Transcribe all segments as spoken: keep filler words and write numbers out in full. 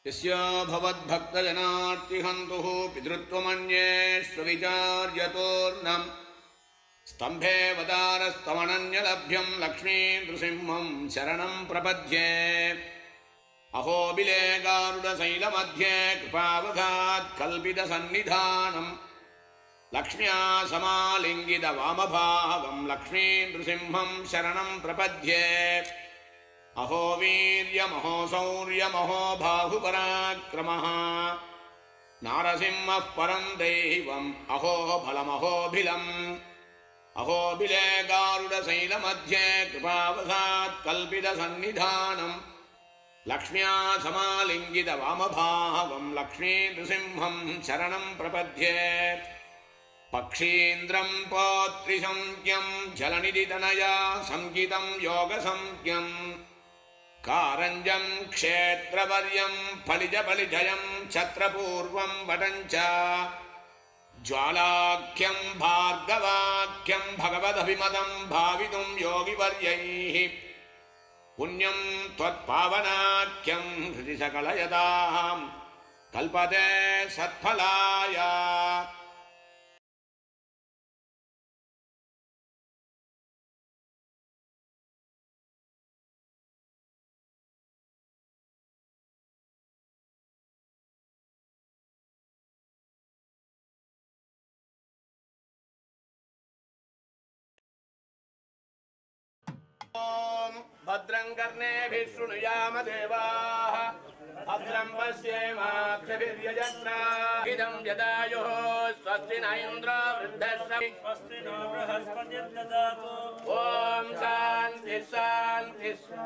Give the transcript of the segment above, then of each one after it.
यस्य भवद्भक्तजनार्तिहन्तुः पितृत्वमन्येष्विचार्यतोर्नम् स्तम्भेऽवतारस्तमनन्यलभ्यं लक्ष्मीनृसिंहं शरणं प्रपद्ये। अहोबिले गारुडशैलमध्ये कृपावधात् कल्पितसन्निधानं लक्ष्म्या समालिङ्गितवामभागं लक्ष्मीनृसिंहं शरणं प्रपद्ये। अहो वीर्यमहो शौर्यमहो बाहुपराक्रमः नारसिंहः परं दैवम् अहो बलमहोऽभिलम्। अहो बिले गारुडशैलमध्ये कृपावधात् कल्पितसन्निधानं लक्ष्म्या समालिङ्गितवामभागं लक्ष्मीनृसिंहं शरणं प्रपद्ये। पक्षीन्द्रं पौत्रिसंज्ञं जलनिधितनया संगितं योगसंज्ञं कारञ्जं क्षेत्रवर्यं फलिजबलिजयं छत्रपूर्वं वटञ्च ज्वालाख्यं भार्गवाख्यं भगवदभिमतं भावितुं योगिवर्यैः पुण्यं त्वत्पावनाख्यं हृदि सकलयतां कल्पते सत्फलाय। ओम भद्रं कर्णेभिः शृणुयाम देवाः भद्रं पश्येमाक्षभिर्यजत्राः इदं यदायुः स्वस्ति न इन्द्रो वृद्धश्रवः स्वस्ति नो बृहस्पतिर्ददातु। ओम शान्ति शान्ति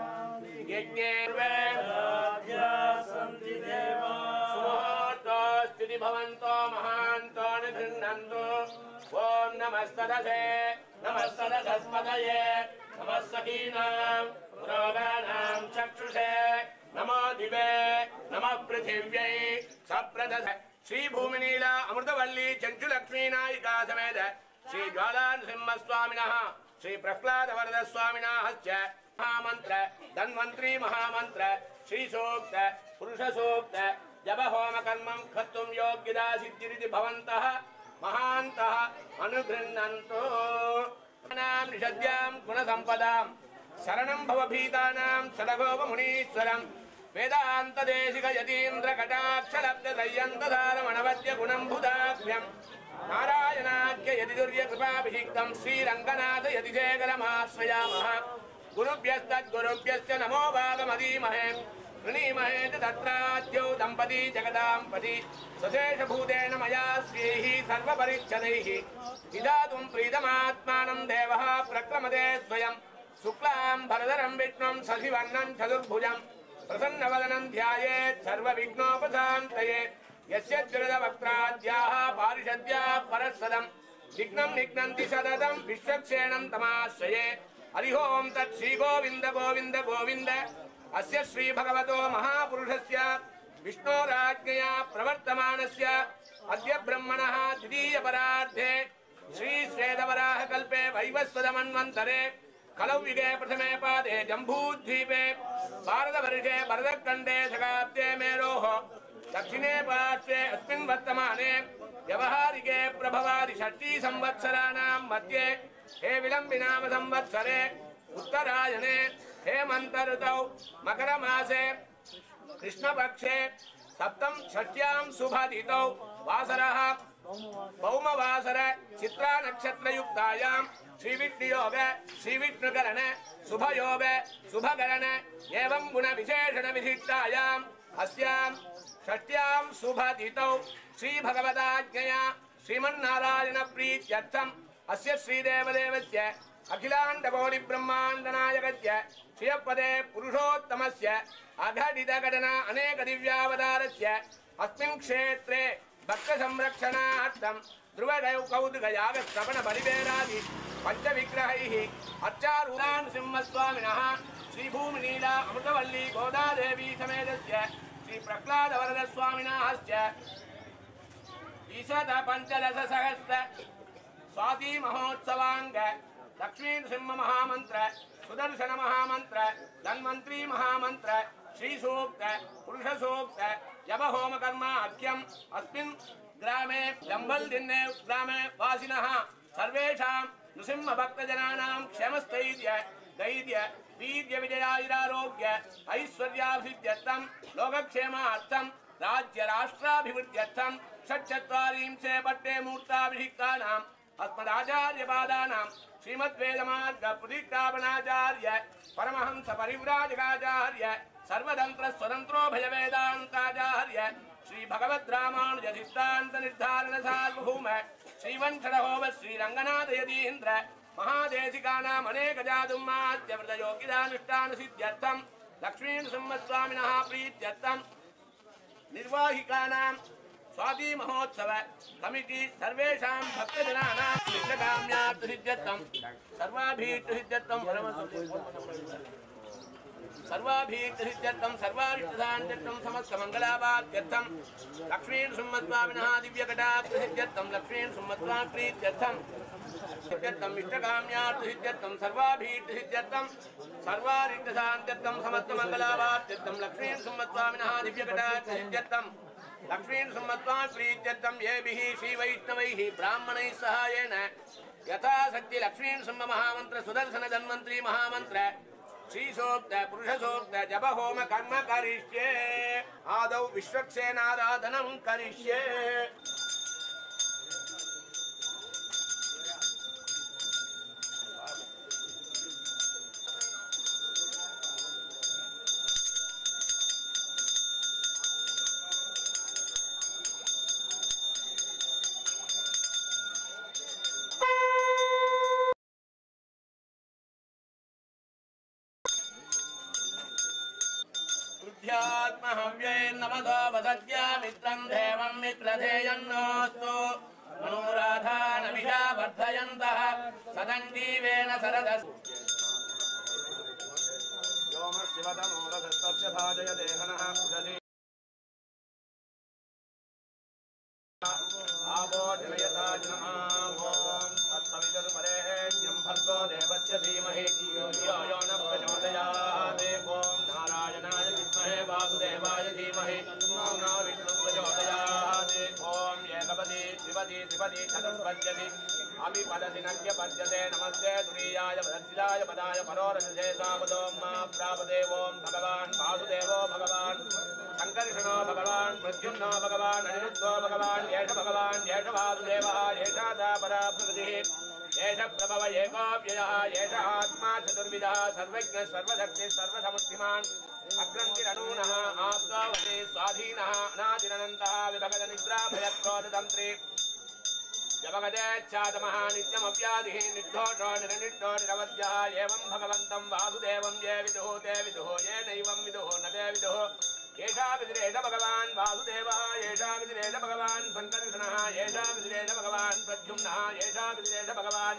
यज्ञेर्वेदाद्या सन्ति देवाः सुमुहूर्तोऽस्ति भवन्तो महान्तो निगृह्णन्तु। ओम नमस्तदसे नमस्तदस्पदये नमः सखीनां पुरोगानां चक्षुषे नमो दिवे नमः पृथिव्यै सप्रदस श्री भूमिनीला अमृतवल्ली चंचुलक्ष्मी नायिका समेत श्री ज्वालानृसिंहस्वामिनः श्री प्रह्लादवरदस्वामिनः च महामन्त्र धन्वन्त्री महामन्त्र श्री सूक्त पुरुष सूक्त जप होम कर्मं कर्तुं योग्यता सिद्धिरिति भवन्तः महान्तः अनुगृह्णन्तु। नाम निषद्यां गुणसम्पदां शरणं भवभीतानां सदगोपमुनीश्वरं वेदान्तदेशिक यतीन्द्र कटाक्षलब्धदय्यन्तधारमणवद्य गुणं भूताभ्यं नारायणाख्य यतिदुर्यकृपाभिषिक्तं श्रीरङ्गनाथ यतिशेखरमाश्रयामः। गुरुभ्यस्तद्गुरुभ्यश्च नमो वागमदीमहे प्रणीमहे च तत्राद्यौ दम्पती जगदाम्पति सशेषभूतेन मया श्रीः सर्वपरिच्छदैः विधातुं प्रीतमात्मानं देवः प्रक्रमते स्वयं शुक्लां भरधरं विष्णुं शशिवर्णं चतुर्भुजं प्रसन्नवदनं ध्यायेत् सर्वविघ्नोपशान्तये। यस्य द्विरदवक्त्राद्याः पारिषद्याः परस्सदं विघ्नं निघ्नन्ति सततं विश्वक्षेणं तमाश्रये। हरि ओं तत् श्री गोविन्द गोविन्द गोविन्द। अस्य श्री भगवतो महापुरुषस्य विष्णोराज्ञया प्रवर्तमानस्य अद्य ब्रह्मणः द्वितीय परार्धे श्री श्वेतवराह कल्पे वैवस्वतमन्वन्तरे कलौयुगे प्रथमे पादे जम्बूद्वीपे भारतवर्षे भरतखण्डे शकाब्दे मेरोः दक्षिणे पार्श्वे अस्मिन् वर्तमाने व्यवहारिके प्रभवादि षष्ठी संवत्सराणां मध्ये हे विलम्बिनाम संवत्सरे उत्तरायणे हेमन्त ऋतौ मकरमासे कृष्णपक्षे सप्तम षष्ट्यां शुभतिथौ वासरः भौमवासर चित्रा नक्षत्रयुक्तायां श्रीविष्णुयोग श्रीविष्णुकरण शुभयोग शुभकरण एवं गुणविशेषण विशिष्टायाम् अस्यां षष्ट्यां शुभतिथौ श्रीभगवदाज्ञया श्रीमन्नारायण प्रीत्यर्थम् अस्य श्रीदेवदेवस्य अखिलाण्डकोटि ब्रह्माण्डनायकस्य श्रियपदे पुरुषोत्तमस्य अघटितघटना अनेक दिव्यावतारस्य अस्मिन् क्षेत्रे भक्त संरक्षणार्थं ध्रुवगौ कौतुकयाग श्रवण बलिवेरादि पंचविग्रहैः अर्चारूढान् सिंहस्वामिनः श्री भूमिनीला अमृतवल्ली गोदादेवी समेतस्य श्री प्रह्लादवरदस्वामिनः च ईशत पंचदश सहस्र स्वाति महोत्सवांग लक्ष्मी नृसिंह महामंत्र सुदर्शन महामंत्र धन्वंत्री महामंत्र श्री सूक्त पुरुष सूक्त यम होम कर्माख्यम अस्मिन् ग्रामे जंबल दिन्ने ग्रामे वासिनः सर्वेषां नृसिंह भक्तजनानां क्षेमस्थैर्य धैर्य वीर्य विजयायुरारोग्य ऐश्वर्याभिवृद्ध्यर्थं लोकक्षेमार्थं राज्य राष्ट्राभिवृद्ध्यर्थं षट्चत्वारिंशे पट्टे मूर्ताभिषिक्तानां अस्मदाचार्यपादानां श्रीमद्वेदमार्ग प्रतिष्ठापनाचार्य परमहंस परिव्राजकाचार्य सर्वतंत्र स्वतंत्रो भय वेदांताचार्य श्री भगवद रामानुज सिद्धांत निर्धारण सार्वभौम श्रीवंशहोम श्रीरंगनाथ यतीन्द्र महादेशिकानाम् अनेक जातुमाद्य व्रतयोगिदानुष्ठान सिद्ध्यर्थं लक्ष्मी नृसिंहस्वामिनः प्रीत्यर्थं निर्वाहिकानां स्वाति महोत्सव कमिटी सर्वेषां भक्तजनानां इष्टकाम्यार्थसिद्ध्यर्थं सर्वाभीष्टसिद्ध्यर्थं सर्वाभीष्टसिद्ध्यर्थं सर्वाभीष्टसान्त्यर्थं समस्तमङ्गलाभार्थ्यर्थं लक्ष्मी नृसिंहस्वामिनः दिव्यकटाक्षसिद्ध्यर्थं लक्ष्मी नृसिंहस्वामी प्रीत्यर्थं सिद्ध्यर्थं इष्टकाम्यार्थसिद्ध्यर्थं सर्वाभीष्टसिद्ध्यर्थं सर्वारिष्टसान्त्यर्थं समस्तमङ्गलाभार्थ्यर्थं लक्ष्मी नृसिंहस्वामिनः दिव्यकटाक्षसिद्ध्यर्थं लक्ष्मी नृसिंहस्वामी प्रीत्यर्थं येभिः श्रीवैष्णवैः ब्राह्मणैः सहायेन यथाशक्ति लक्ष्मी नृसिंह महामन्त्र सुदर्शन धन्वन्त्री महामन्त्र श्रीसूक्त पुरुषसूक्त जप होम कर्म करिष्ये आदौ विश्वक्सेनाराधनं करिष्ये नमसो वसत्या मित्रं देवं मित्रधेयन्नोऽस्तु मनोराधानमिषा वर्धयन्तः सदञ्जीवेन सरदस् योमशिवतमोरसस्तस्य भाजयते हनः पुषति आवो जनयता जनः ॐ तत्सवितुर्वरेण्यं भर्गो देवस्य धीमहि धियो यो न प्रचोदयात् ॐ नारायणाय विद्महे वासुदेवाय धीमहि तन्नो विष्णुः प्रचोदयात् ॐ एकपदी त्रिपदी त्रिपदी चतुष्पद्यति अभिपदति नक्यपद्यते नमस्ते तुरीयाय वदस्याय पदाय परोरसे सावदो मा प्रापदे ॐ भगवान् वासुदेवो भगवान् संकर्षणो भगवान् प्रद्युम्नो भगवान् अनिरुद्धो भगवान् येष भगवान् येष वासुदेवः येषा परा प्रकृतिः येष प्रभव एकोऽव्ययः येष आत्मा चतुर्विधः सर्वज्ञ सर्वशक्तिः सर्वसमुद्धिमान् अग्रन्तिरनूनः आप्तवते स्वाधीनः अनादिरनन्तः विभगतनिद्राभयक्रोधतन्त्री जपगतेच्छातमः नित्यमव्याधिः निर्दोषो निरनिष्ठो निरवध्यः एवं भगवन्तं वासुदेवं ये विदुः ते विदुः ये नैवं विदुः न ते विदुः येषा विदिरेष भगवान् वासुदेवः येषा विदिरेष भगवान् संकर्षणः येषा विदिरेष भगवान् प्रद्युम्नः येषा विदिरेष भगवान्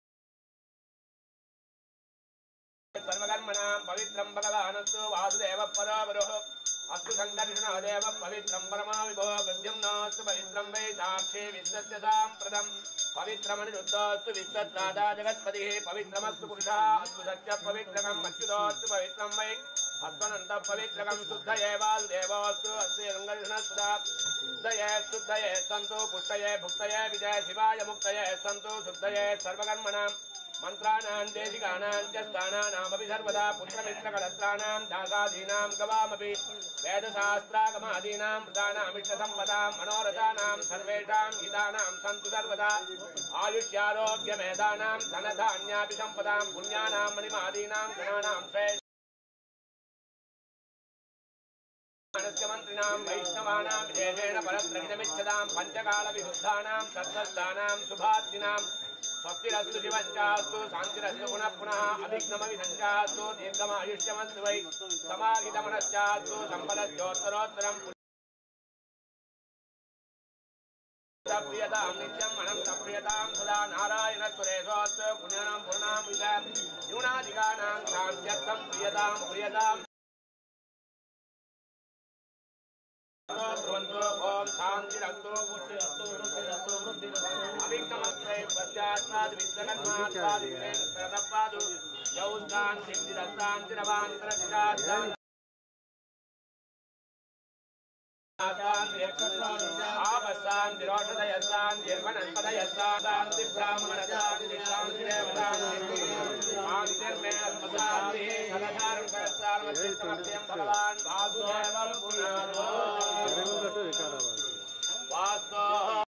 सर्वकर्मणां पवित्रं भगवानस्तु वासुदेवः परावरुः अस्तु संकर्षणः देवः पवित्रं परमाविभो प्रद्युम्नोऽस्तु पवित्रं वै साक्षी विश्वस्य साम्प्रतं पवित्रमनिरुद्धोऽस्तु विश्वत्राता जगत्पतिः पवित्रमस्तु पुरुषः अस्तु सत्यः पवित्रकम् अच्युतोऽस्तु पवित्रं वै अत्वनन्तः पवित्रकं शुद्धये वासुदेवोऽस्तु अस्ति संकर्षणस्तुदा शुद्धये शुद्धये सन्तु पुष्टये भुक्तये विजय शिवाय मुक्तये सन्तु शुद्धये सर्वकर्मणां मंत्राणां देशिकानां च स्थानानामपि सर्वदा पुत्रमित्रकलत्राणां दासादीनां गवामपि वेदशास्त्रागमादीनां मृतानामिष्टसम्पदां मनोरथानां सर्वेषां हितानां सन्तु सर्वदा आयुष्यारोग्यमेधानां धनधान्यापि सम्पदां पुण्यानां मणिमादीनां गणानां मंत्रिणां वैष्णवानां विशेषेण परत्रगितमिच्छतां पञ्चकालविशुद्धानां सत्त्वस्थानां शुभार्थिनां स्वस्तिरस्तु शिवश्चास्तु शान्तिरस्तु पुनः पुनः अभिघ्नमविसञ्चास्तु दीर्घमायुष्यमस्तु वै समाहितमनश्चास्तु सम्पदश्चोत्तरोत्तरं प्रियतां नित्यम् अनन्तप्रियतां सदा नारायणस्वरेशोऽस्तु पुण्यानां पूर्णां न्यूनाधिकानां शान्त्यर्थं प्रियतां प्रियतां ओम शांतिरस्तु पुष्टिरस्तु वृद्धिरस्तु वृद्धिरस्तु अभिक्तमस्त्रै पश्चात्पाद विद्यनन्मात्पाद विद्यनन्मात्पाद यौस्तान् सिद्धिरस्तान् तिरवान्तरदिशात् आमस्तान् दिरोषदयस्तान् निर्वनन्पदयस्तान् शान्ति ब्राह्मणशान्ति शान्ति देवशान्ति शान्तिर्मे अस्मदान्ति सदाचारं करस्तान्मच्चित्तमभ्यं भगवान् वासुदेवः पुनादो वास्तो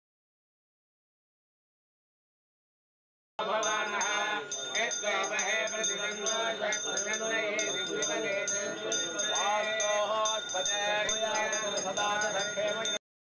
भगवानः यद्वैमहे प्रतिजन्मो जन्मये दिव्यमने वास्तो पदे सदा सखेम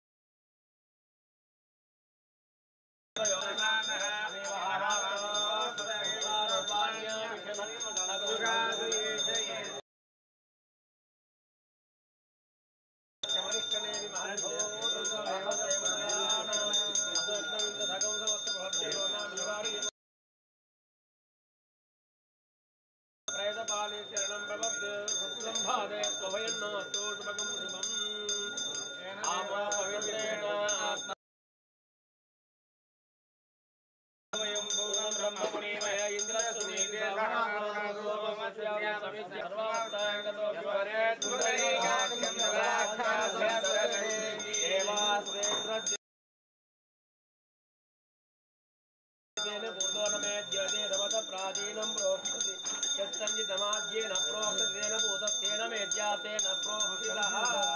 प्रेतपाले शरणं प्रपद्ये संभादे त्वभयन्नो तोषभगं शुभम् आमा पवित्रेण वयं भूतं ब्रह्मपुरीमय इन्द्रसुनीते सर्वमस्यां समित्य सर्वार्थागतो विवरे तुरैकाख्यं ददाख्यास्यते देवास्वेन्द्र तेन भूतोनमेद्यते रमत प्राचीनं प्रोक्तति यत्संजितमाद्येन प्रोक्तेन भूतस्तेन मेद्यातेन प्रोक्तितः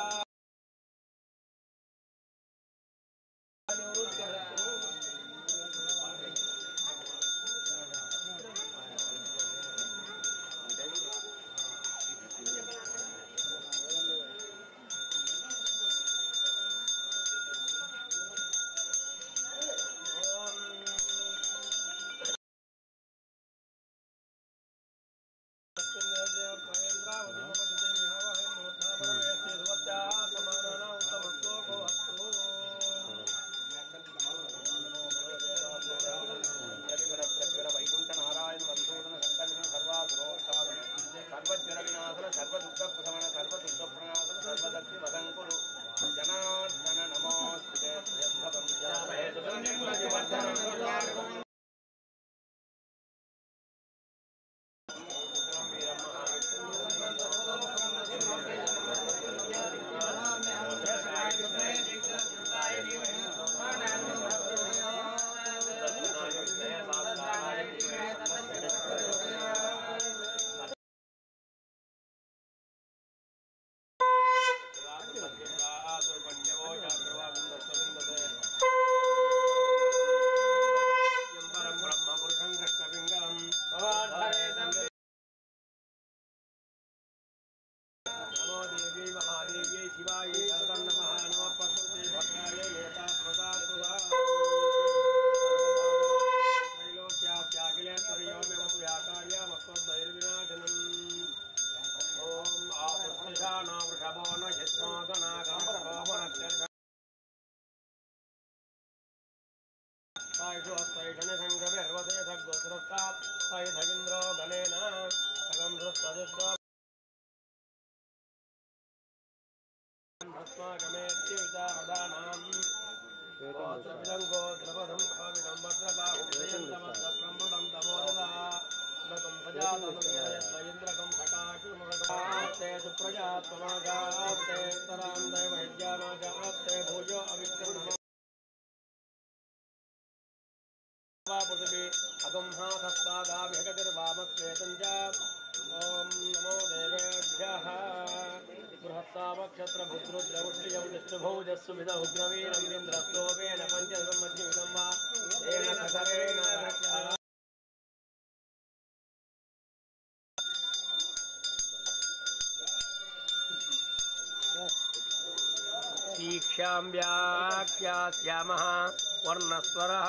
दीक्षां व्याख्यास्यामः वर्णस्वरः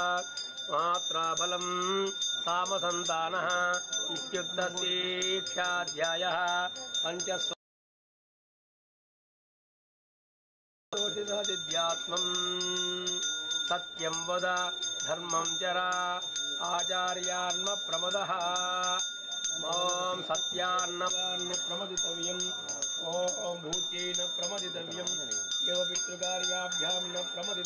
मात्राफलं सामसन्तानः इत्युक्तस्येक्षाध्यायः पञ्चस्वदिध्यात्मं सत्यं वद धर्मं चरा आचार्यान्मप्रमदः मां सत्यान्न प्रमदितव्यम् ओम भूतेन प्रमदितव्यम् एव पितृकार्याभ्यां न प्रमदित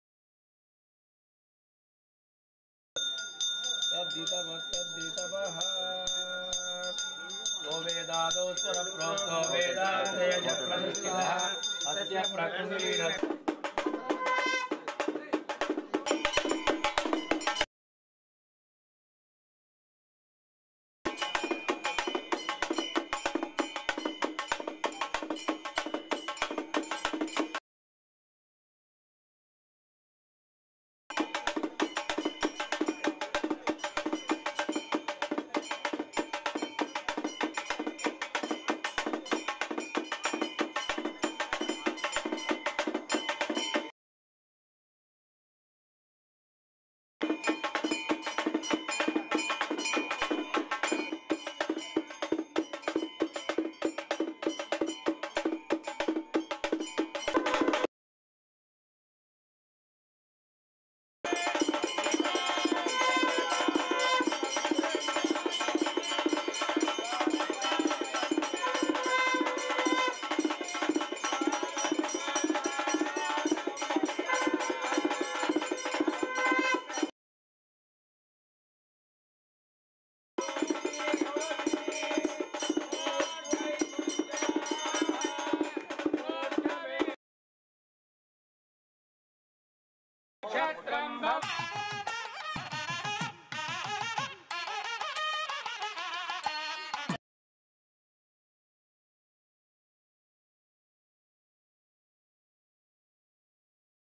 तद्धितवः ओ वेदादौ स्वरप्रोक्तो वेदान्ते च प्रतिष्ठितः अस्य प्रकृतिः